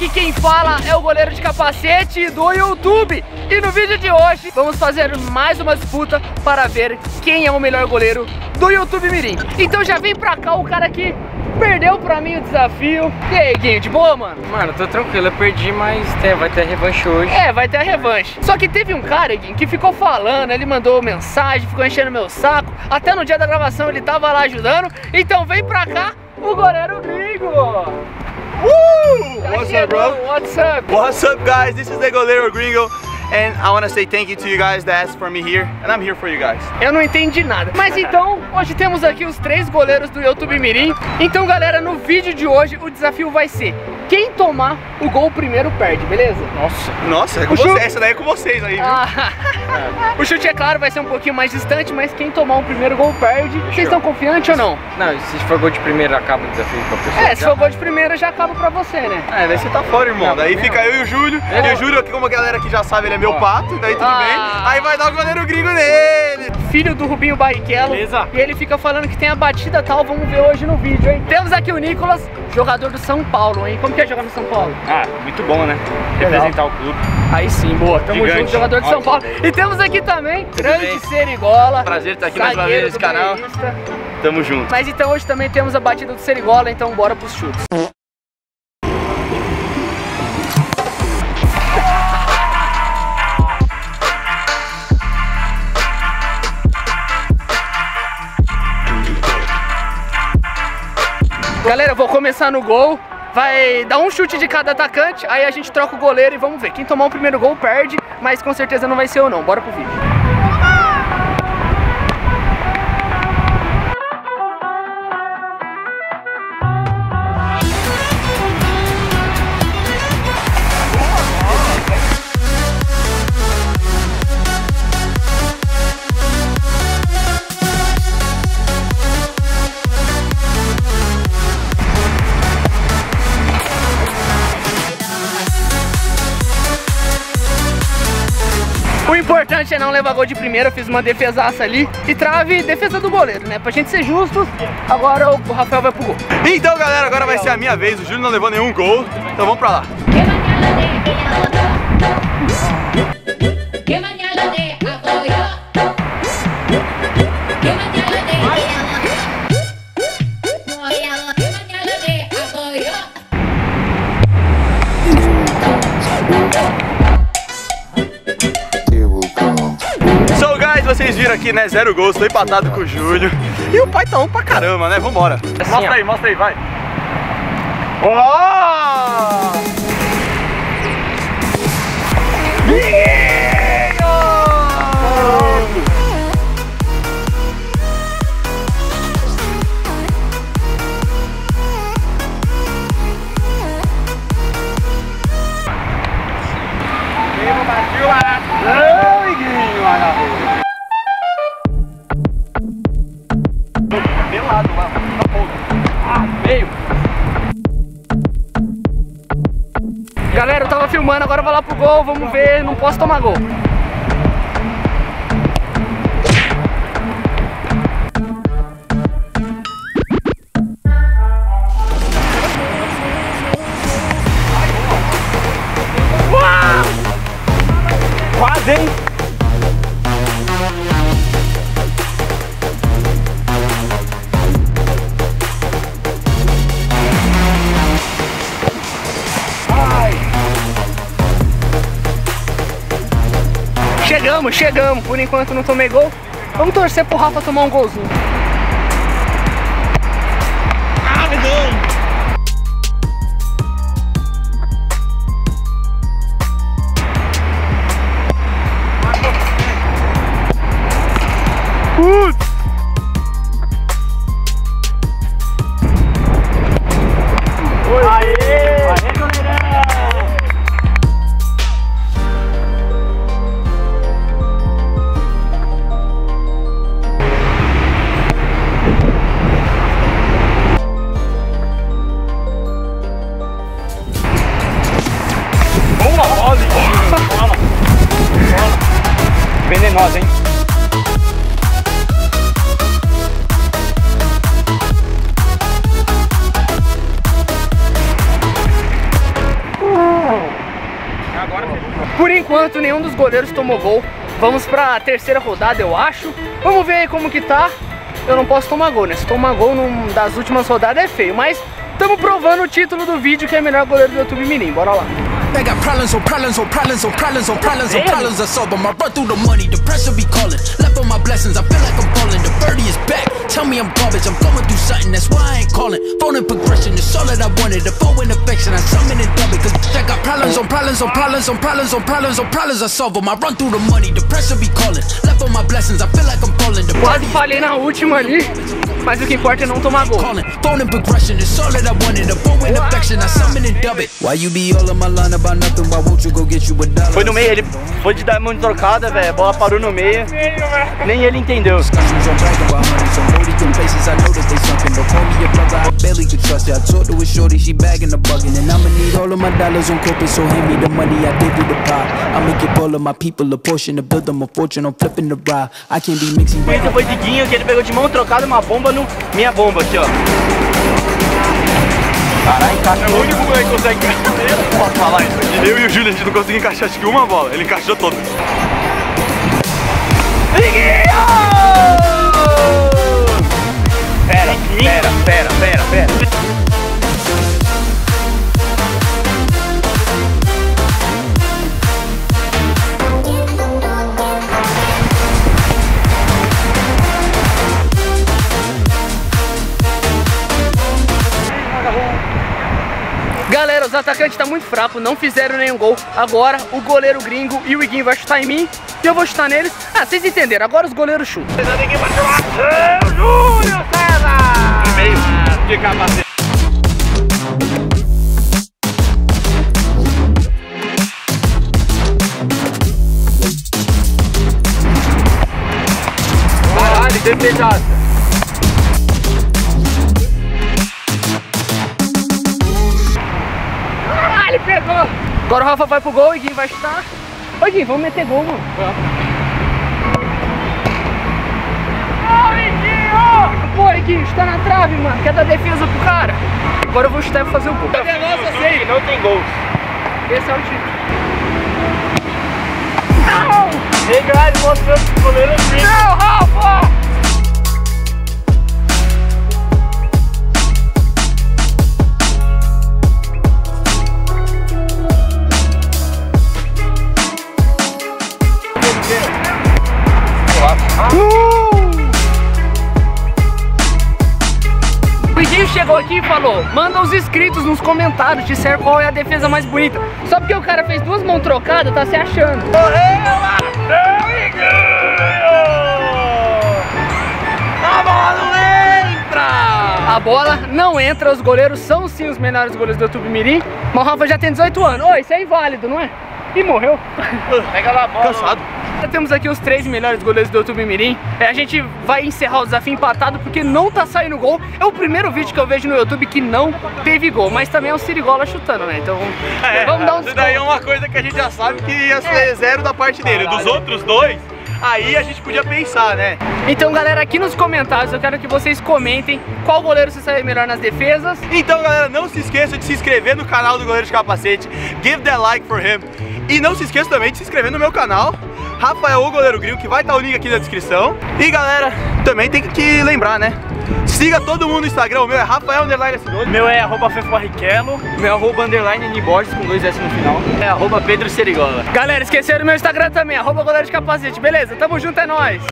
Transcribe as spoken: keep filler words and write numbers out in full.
Aqui quem fala é o goleiro de capacete do YouTube. E no vídeo de hoje vamos fazer mais uma disputa para ver quem é o melhor goleiro do YouTube Mirim. Então já vem pra cá o cara que perdeu pra mim o desafio. E aí, Guinho, de boa, mano? Mano, tô tranquilo, eu perdi, mas é, vai ter a revanche hoje. É, vai ter a revanche. Só que teve um cara, Guinho, que ficou falando, ele mandou mensagem, ficou enchendo meu saco. Até no dia da gravação ele tava lá ajudando. Então vem pra cá o goleiro gringo. Woo! What's up, bro? What's up? What's up, guys? This is the Goleiro Gringo. And I want to say thank you to you guys that asked for me here. And I'm here for you guys. Eu não entendi nada. Mas então, hoje temos aqui os três goleiros do YouTube Mirim. Então, galera, no vídeo de hoje o desafio vai ser: quem tomar o gol primeiro perde, beleza? Nossa, Nossa, é com O você. chute- Essa daí é com vocês aí, viu? Ah. O chute, é claro, vai ser um pouquinho mais distante, mas quem tomar o primeiro gol perde. Vocês estão confiantes ou não? Não, se for gol de primeiro, acaba o desafio pra pessoa. É, se for gol de primeira já acaba pra você, né? É, daí você tá fora, irmão. Não, daí não. fica eu e o Júlio. É. E o Júlio, aqui, como a galera aqui já sabe, ele é meu Ó. pato. Daí tudo Ah. bem. Aí vai dar o Goleiro Gringo nele. Filho do Rubinho Barrichello. Beleza. E ele fica falando que tem a batida tal, vamos ver hoje no vídeo, hein? Temos aqui o Nicolas, jogador do São Paulo, hein? Como que é jogar no São Paulo? Ah, muito bom, né? Representar o clube. Aí sim, boa, tamo Gigante. junto, jogador de São Ótimo. Paulo. E temos aqui também, grande bem? Serigola. Prazer estar aqui mais uma vez zagueiro nesse do canal. Boavista. Tamo junto. Mas então hoje também temos a batida do Serigola, então bora pros chutes. Galera, eu vou começar no gol. Vai dar um chute de cada atacante, aí a gente troca o goleiro e vamos ver. Quem tomar o primeiro gol perde, mas com certeza não vai ser eu não. Bora pro vídeo. O importante é não levar gol de primeira, eu fiz uma defesaça ali e trave defesa do goleiro, né? Pra gente ser justos, agora o Rafael vai pro gol. Então, galera, agora vai ser a minha vez. O Júlio não levou nenhum gol. Então vamos pra lá. Que mañana de apoyo. Que mañana de apoyo. Que mañana de apoyo. So, guys, vocês viram aqui, né? Zero gols, tô empatado com o Júlio. E o pai tá um pra caramba, né? Vambora. Assim, mostra ó. aí, mostra aí, vai. Oh! Pelado lá, na ponta. Ah, veio. Galera, eu tava filmando, agora eu vou lá pro gol, vamos ver, não posso tomar gol. Quase, hein? Chegamos, chegamos, por enquanto não tomei gol. Vamos torcer pro Rafa tomar um golzinho. Ah, não! Putz! Aê! Aê, goleirão! Venenosa, hein? Por enquanto, nenhum dos goleiros tomou gol. Vamos pra terceira rodada, eu acho. Vamos ver aí como que tá. Eu não posso tomar gol, né? Se tomar gol num das últimas rodadas é feio. Mas estamos provando o título do vídeo, que é melhor goleiro do YouTube Mirim. Bora lá. They got problems on problems on problems on problems on problems on problems I solve them. I run through the money, the pressure be calling. Left on my blessings, I feel like I'm falling. The birdie is back, tell me I'm garbage. I'm going through something, that's why I ain't calling. Phone and progression, it's all that I wanted. The phone and affection, I summon and dub it. Cause I got problems on problems on problems on problems on problems on problems I solve them. I run through the money, the pressure be calling. Left on my blessings, I feel like I'm falling. The Quase falhei na última ali, mas o que importa é não tomar gol. Phone and progression, it's all that I wanted. The phone and affection, I summon and dub it. Why you be all on my line about nothing? Why won't Foi no meio, ele foi de dar mão de trocada, velho. A bola parou no meio. Nem ele entendeu. Esse foi de Guinho, que ele pegou de mão trocada uma bomba no minha bomba aqui, ó. Caralho, encaixa. É o único moleque que consegue encaixar. Posso falar isso aqui? Eu e o Júlio, a gente não conseguiu encaixar acho que uma bola. Ele encaixou todas. Pera, pera, pera, pera, pera. Galera, os atacantes tá muito fraco, não fizeram nenhum gol. Agora o goleiro gringo e o Iguinho vai chutar em mim e eu vou chutar neles. Ah, vocês entenderam, agora os goleiros chutam. Júlio César! No meio, de capacete. Caralho, defesado. Ele pegou! Agora o Rafa vai pro gol, o Iguinho vai chutar. Ô Iguinho, vamos meter gol, mano. Ô Iguinho! Pô, Iguinho, chuta na trave, mano. Quer dar defesa pro cara? Agora eu vou chutar e fazer o gol. Cadê a nossa seis? Não tem gols. Esse é o título. Não! Ei, galera, mostrando que o goleiro é frio. Não, Rafa! O Iguinho chegou aqui e falou: manda os inscritos nos comentários, disser qual é a defesa mais bonita. Só porque o cara fez duas mãos trocadas, tá se achando. A bola não entra! A bola não entra, os goleiros são sim os melhores goleiros do YouTube Mirim. Mas o Rafa já tem dezoito anos. Ô, isso é inválido, não é? E morreu. Pega lá a bola. Cansado. Temos aqui os três melhores goleiros do YouTube Mirim. é, A gente vai encerrar o desafio empatado porque não tá saindo gol. É o primeiro vídeo que eu vejo no YouTube que não teve gol. Mas também é o Sirigola chutando, né? Então é, vamos dar um isso daí é uma coisa que a gente já sabe que ia ser é. zero da parte dele. Caralho. Dos outros dois, aí a gente podia pensar, né? Então galera, aqui nos comentários eu quero que vocês comentem qual goleiro se sai melhor nas defesas. Então galera, não se esqueça de se inscrever no canal do Goleiro de Capacete. Give that like for him. E não se esqueça também de se inscrever no meu canal, Rafael o Goleiro Gringo, que vai estar o link aqui na descrição. E galera, também tem que lembrar, né? Siga todo mundo no Instagram, o meu é Rafael underline S dois. Meu é arroba Fefo Barrichello. Meu é arroba underline Niborges com dois S no final. É arroba Pedro Serigola. Galera, esqueceram o meu Instagram também, arroba Goleiro de Capacete. Beleza, tamo junto, é nóis.